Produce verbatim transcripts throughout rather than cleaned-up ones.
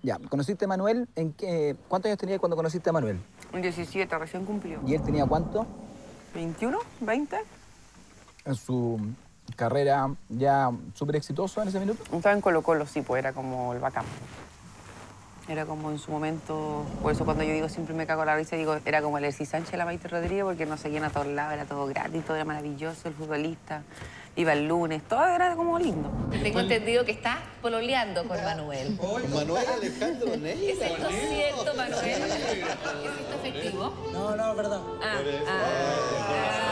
Ya, ¿conociste a Manuel? ¿En qué, ¿Cuántos años tenías cuando conociste a Manuel? diecisiete, recién cumplió. ¿Y él tenía cuánto? ¿veintiuno? ¿veinte? En su carrera ya súper exitoso en ese minuto. Estaba en Colo Colo, sí, pues era como el bacán. Era como en su momento, por eso cuando yo digo siempre me cago en la risa, digo, era como el Alexis Sánchez de la Maite Rodríguez, porque nos seguían a todos lados, era todo gratis, todo era maravilloso, el futbolista, iba el lunes, todo era como lindo. Tengo entendido que estás pololeando con Manuel. Con Manuel Alejandro Ney. ¿Es esto cierto, Manuel? ¿Es esto efectivo? No, no, es verdad. Ah, ah.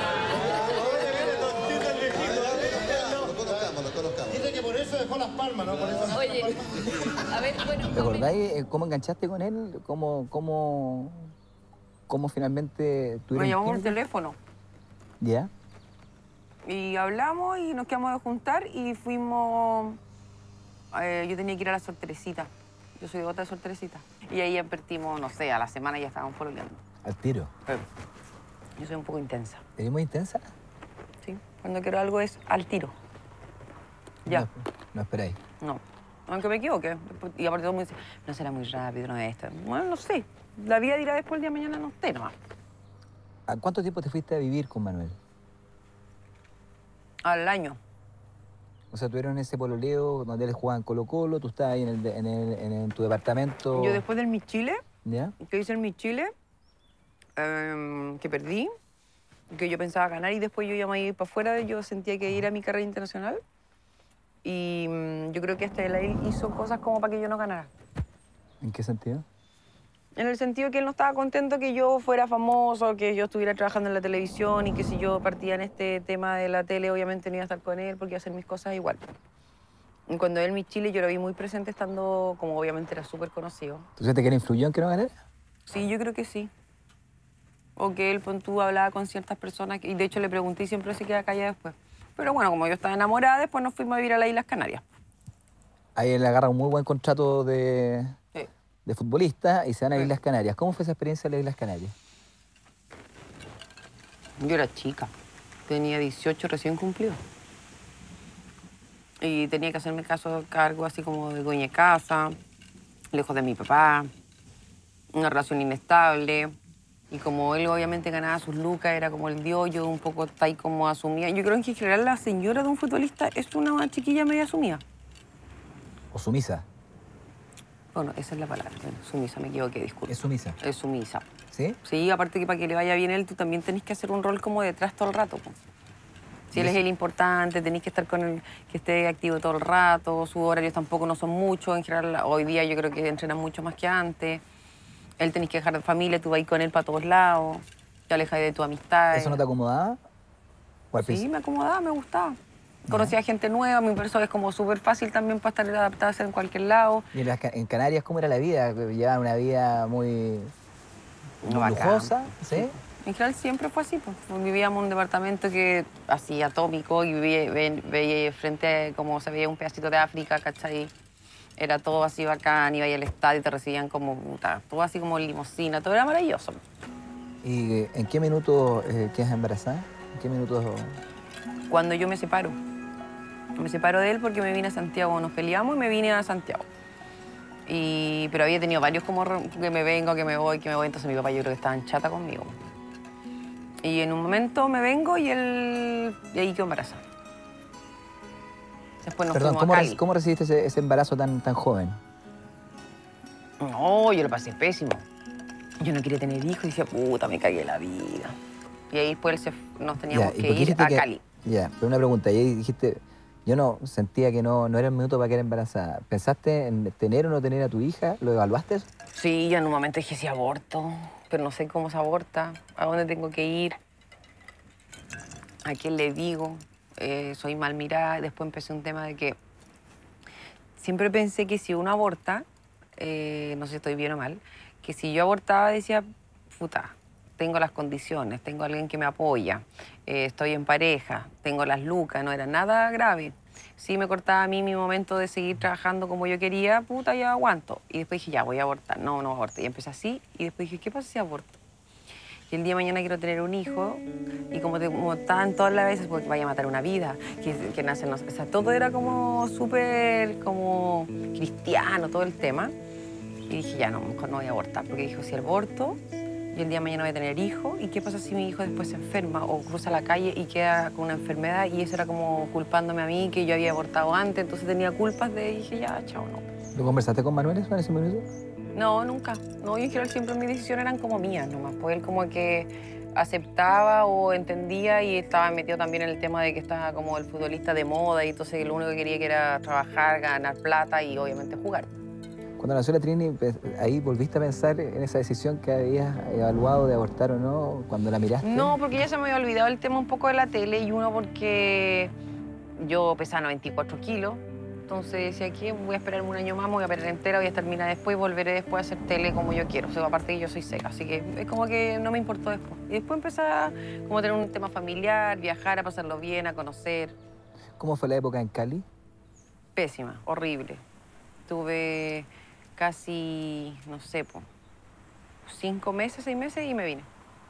Lo conozcamos. Dice que por eso dejó las palmas, ¿no? Por eso... Oye, a ver, bueno... ¿Te acordáis eh, cómo enganchaste con él? ¿Cómo, cómo, cómo finalmente Nos tuvieron llamamos por química? teléfono ¿Ya? y hablamos y nos quedamos de juntar y fuimos... eh, yo tenía que ir a la Sorterecita. Yo soy de otra Sorterecita. Y ahí advertimos, no sé, a la semana ya estábamos pololeando. Al tiro. Eh, Yo soy un poco intensa, ¿Eres muy intensa? ¿sí? Cuando quiero algo es al tiro. Ya. No, no esperáis. No. Aunque me equivoque. Y aparte todo el mundo dice, no será muy rápido, no es esto. Bueno, no sé. La vida dirá después el día de mañana, no sé nomás. ¿A cuánto tiempo te fuiste a vivir con Manuel? Al año. O sea, tuvieron ese pololeo donde él jugaba en Colo Colo, tú estabas ahí en, el, de- en, el- en, el- tu departamento. Yo después del Miss Chile, ¿Ya? que hice el Miss Chile, em, que perdí, que yo pensaba ganar y después yo ya me iba para afuera, yo sentía que ir a mi carrera internacional. Y mm, yo creo que este él hizo cosas como para que yo no ganara. ¿En qué sentido? En el sentido que él no estaba contento que yo fuera famoso, que yo estuviera trabajando en la televisión y que si yo partía en este tema de la tele, obviamente no iba a estar con él porque iba a hacer mis cosas igual. Y cuando él, mi Chile, yo lo vi muy presente estando, como obviamente era súper conocido. ¿Tú sientes que él influyó en que no ganara? Sí, yo creo que sí. O que él, pon tú, hablaba con ciertas personas, y de hecho le pregunté y siempre se queda callada después. Pero bueno, como yo estaba enamorada, después nos fuimos a vivir a las Islas Canarias. Ahí él agarra un muy buen contrato de, Sí. de futbolista y se van a Sí. Islas Canarias. ¿Cómo fue esa experiencia en las Islas Canarias? Yo era chica, tenía dieciocho recién cumplidos. Y tenía que hacerme caso cargo así como de dueña de casa, lejos de mi papá, una relación inestable. Y como él obviamente ganaba sus lucas, era como el dios, yo un poco está ahí como asumía. Yo creo que en general la señora de un futbolista es una chiquilla media asumida. ¿O sumisa? Bueno, esa es la palabra, bueno, sumisa, me equivoqué, disculpe. ¿Es sumisa? Es sumisa. ¿Sí? Sí, aparte que para que le vaya bien a él, tú también tenés que hacer un rol como detrás todo el rato, po. Si él es el importante, tenés que estar con él, que esté activo todo el rato, sus horarios tampoco no son muchos, en general hoy día yo creo que entrenan mucho más que antes. Él tenés que dejar de familia, tú vas ir con él para todos lados, te alejas de tu amistad. ¿Eso no te acomodaba? ¿O al Sí, principio? me acomodaba, me gustaba. Conocía gente nueva, mi persona es como súper fácil también para estar adaptada en cualquier lado. ¿Y en, las ca- en Canarias cómo era la vida? ¿Llevaban una vida muy, muy Bacán. lujosa? ¿Sí? En general siempre fue así, pues. Vivíamos en un departamento que así atómico y vivía, ve- veía frente como se veía un pedacito de África, ¿cachai? Era todo así bacán, iba ahí al estadio y te recibían como puta, todo así como limosina, todo era maravilloso. ¿Y eh, en qué minuto eh, quedas embarazada? ¿En qué minutos? Cuando yo me separo, me separo de él porque me vine a Santiago, nos peleamos y me vine a Santiago. Y, pero había tenido varios como re- que me vengo, que me voy, que me voy, entonces mi papá yo creo que estaba en chata conmigo. Y en un momento me vengo y él, y ahí quedó embarazada. Después nos Perdón, fuimos ¿cómo, a re- Cali. ¿cómo recibiste ese, ese embarazo tan, tan joven? No, yo lo pasé pésimo. Yo no quería tener hijos y decía, puta, me cagué la vida. Y ahí después él se- nos teníamos Ya, ¿y que por qué ir dijiste a que- Cali. Ya, pero una pregunta. Y ahí dijiste, yo no sentía que no, no era el minuto para quedar embarazada. ¿Pensaste en tener o no tener a tu hija? ¿Lo evaluaste? Sí, yo en un momento dije, sí, aborto, pero no sé cómo se aborta, a dónde tengo que ir, a quién le digo, eh, soy mal mirada. Después empecé un tema de que siempre pensé que si uno aborta, eh, no sé si estoy bien o mal, que si yo abortaba decía, puta, tengo las condiciones, tengo alguien que me apoya, eh, estoy en pareja, tengo las lucas, no era nada grave. Si me cortaba a mí mi momento de seguir trabajando como yo quería, puta, ya aguanto. Y después dije, ya, voy a abortar. No, no aborto. Y empecé así, y después dije, ¿qué pasa si aborto? Y el día de mañana quiero tener un hijo, y como, te, como estaban todas las veces, porque vaya a matar una vida, que, que nace, no sé, o sea, todo era como súper, como cristiano, todo el tema. Y dije, ya, no, mejor no voy a abortar, porque dijo, si aborto, yo el día de mañana voy a tener hijo, ¿y qué pasa si mi hijo después se enferma o cruza la calle y queda con una enfermedad? Y eso era como culpándome a mí, que yo había abortado antes, entonces tenía culpas de, y dije, ya, chao, no. ¿Lo conversaste con Manuel eso en ese minuto? No, nunca. No, yo en general siempre mis decisiones eran como mías nomás, pues él como que aceptaba o entendía y estaba metido también en el tema de que estaba como el futbolista de moda y entonces lo único que quería que era trabajar, ganar plata y obviamente jugar. Cuando nació la Trini, ¿ahí volviste a pensar en esa decisión que habías evaluado de abortar o no cuando la miraste? No, porque ya se me había olvidado el tema un poco de la tele y uno porque yo pesaba noventa y cuatro kilos. Entonces decía que voy a esperarme un año más, me voy a operar entera, voy a estar mina después y volveré después a hacer tele como yo quiero. O sea, aparte que yo soy seca, así que es como que no me importó después. Y después empecé a como tener un tema familiar, viajar, a pasarlo bien, a conocer. ¿Cómo fue la época en Cali? Pésima, horrible. Tuve casi, no sé, po, cinco meses, seis meses y me vine.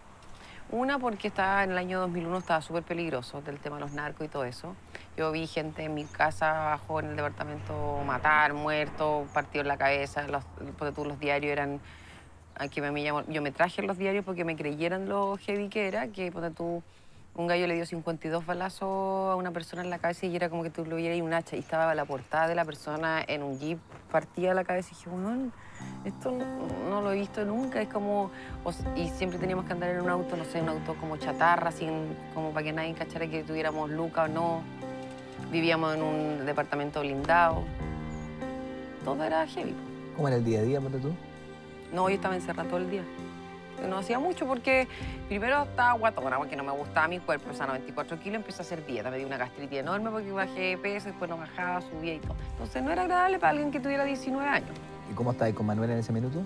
Una porque estaba en el año dos mil uno, estaba súper peligroso del tema de los narcos y todo eso. Yo vi gente en mi casa abajo en el departamento matar, muerto, partido en la cabeza. Los, porque tú, los diarios eran... Aquí me, me llamo, yo me traje los diarios porque me creyeran lo heavy que era, que porque tú, un gallo le dio cincuenta y dos balazos a una persona en la cabeza y era como que tú lo vieras y un hacha. Y estaba la portada de la persona en un jeep, partida la cabeza y dije, bueno, esto no, no lo he visto nunca. Es como... O, y siempre teníamos que andar en un auto, no sé, un auto como chatarra, sin, como para que nadie cachara que tuviéramos luca o no. Vivíamos en un departamento blindado. Todo era heavy. ¿Cómo era el día a día, ponte tú? No, yo estaba encerrada todo el día. No hacía mucho porque primero estaba guatona, porque no me gustaba mi cuerpo. Pesaba noventa y cuatro kilos, empecé a hacer dieta. Me dio una gastritis enorme porque bajé de peso, después no bajaba, subía y todo. Entonces no era agradable para alguien que tuviera diecinueve años. ¿Y cómo estabas con Manuel en ese minuto?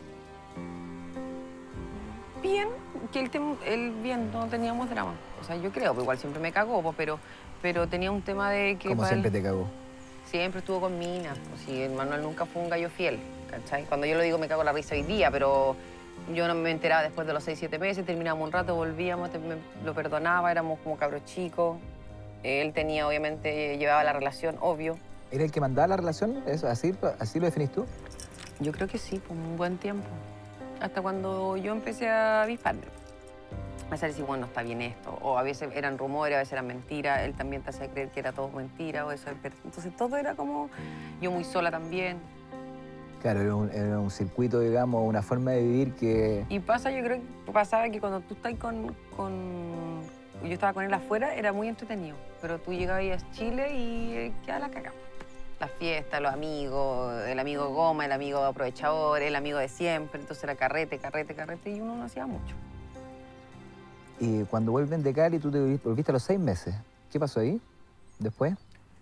Bien, que él, él bien, no teníamos drama. O sea, yo creo, pues igual siempre me cagó, pues, pero, pero tenía un tema de que... ¿Cómo siempre él, te cagó? Siempre estuvo con minas. Pues, sí, Manuel nunca fue un gallo fiel, ¿cachai? Cuando yo lo digo me cago la risa hoy día, pero yo no me enteraba después de los seis, siete meses, terminábamos un rato, volvíamos, te, me, lo perdonaba, éramos como cabros chicos. Él tenía, obviamente, llevaba la relación, obvio. ¿Era el que mandaba la relación? ¿Eso, así, ¿Así lo definís tú? Yo creo que sí, por un buen tiempo. Hasta cuando yo empecé a avisparme. A saber si, bueno, está bien esto. O a veces eran rumores, a veces eran mentiras. Él también te hacía creer que era todo mentira. O eso. Entonces todo era como... Yo muy sola también. Claro, era un, era un circuito, digamos, una forma de vivir que... Y pasa, yo creo que pasaba que cuando tú estás con... con... Yo estaba con él afuera, era muy entretenido. Pero tú llegabas a Chile y eh, quedaba la caga. Las fiestas, los amigos, el amigo goma, el amigo aprovechador, el amigo de siempre. Entonces era carrete, carrete, carrete y uno no hacía mucho. Y cuando vuelven de Cali, tú te volviste a los seis meses. ¿Qué pasó ahí? ¿Después?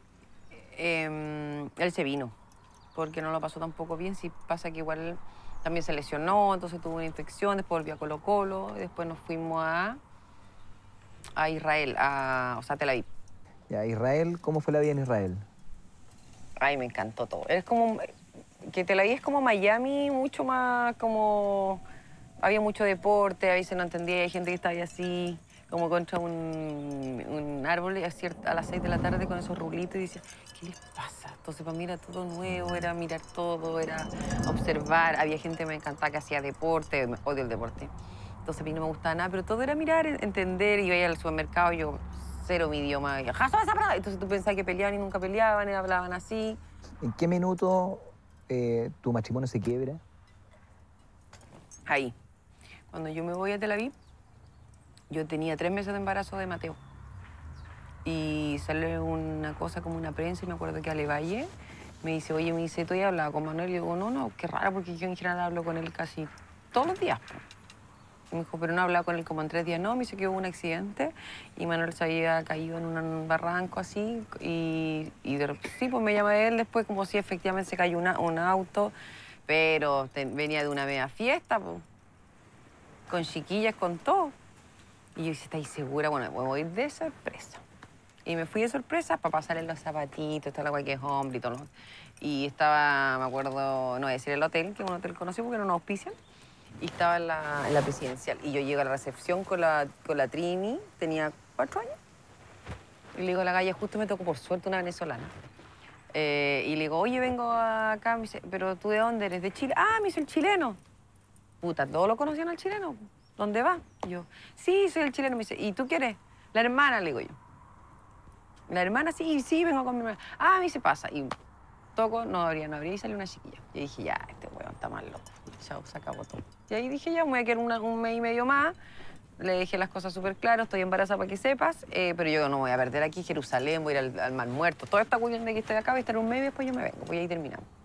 Eh, él se vino, porque no lo pasó tampoco bien. Sí pasa que igual también se lesionó, entonces tuvo una infección, después volvió a Colo Colo, y después nos fuimos a, a Israel, a, o sea, a Tel Aviv. Ya, Israel, ¿cómo fue la vida en Israel? Ay, me encantó todo. Es como... Que Tel Aviv es como Miami, mucho más como... Había mucho deporte, a veces no entendía, hay gente que estaba ahí así, como contra un, un árbol a las seis de la tarde con esos rulitos y decía, ¿qué les pasa? Entonces para mí era todo nuevo, era mirar todo, era observar. Había gente que me encantaba que hacía deporte, odio el deporte. Entonces a mí no me gustaba nada, pero todo era mirar, entender, y iba al supermercado y yo... cero mi idioma. Entonces tú pensabas que peleaban y nunca peleaban, y hablaban así. ¿En qué minuto eh, tu matrimonio se quiebra? Ahí. Cuando yo me voy a Tel Aviv, yo tenía tres meses de embarazo de Mateo. Y sale una cosa como una prensa, y me acuerdo que Ale Valle me dice, oye, me dice, ¿tú ya hablado con Manuel? Y yo digo, no, no, qué raro, porque yo en general hablo con él casi todos los días. Me dijo, pero no he hablado con él como en tres días. No, me dice que hubo un accidente y Manuel se había caído en un barranco así. Y, y de, sí, pues me llama él después como si efectivamente se cayó una, un auto, pero te, venía de una media fiesta, pues, con chiquillas, con todo. Y yo dije, ¿estáis segura? Bueno, me voy a ir de sorpresa. Y me fui de sorpresa para pasarle los zapatitos, toda la guay que es hombre y todo. Y estaba, me acuerdo, no voy a decir el hotel, que es un hotel conocido porque no nos auspician. Y estaba en la, en la presidencial. Y yo llego a la recepción con la, con la Trini, tenía cuatro años. Y le digo a la galla, justo me tocó por suerte una venezolana. Eh, y le digo, oye, vengo acá, me dice, pero ¿tú de dónde eres? ¿De Chile? Ah, me dice, el chileno. Puta, ¿todos lo conocían al chileno? ¿Dónde va? Y yo, sí, soy el chileno. Me dice, ¿y tú quién eres? La hermana, le digo yo. La hermana, sí, sí, vengo con mi hermana. Ah, me dice, pasa. Y toco, no abría, no abría y salió una chiquilla. Y dije, ya, este weón está más loco. Chao, se acabó todo. Y ahí dije, ya, me voy a quedar una, un mes y medio más. Le dejé las cosas súper claras, estoy embarazada para que sepas, eh, pero yo no me voy a perder aquí, Jerusalén, voy a ir al, al Mar Muerto. Toda esta cuestión de que estoy acá, voy a estar un mes y después yo me vengo, pues ahí terminamos.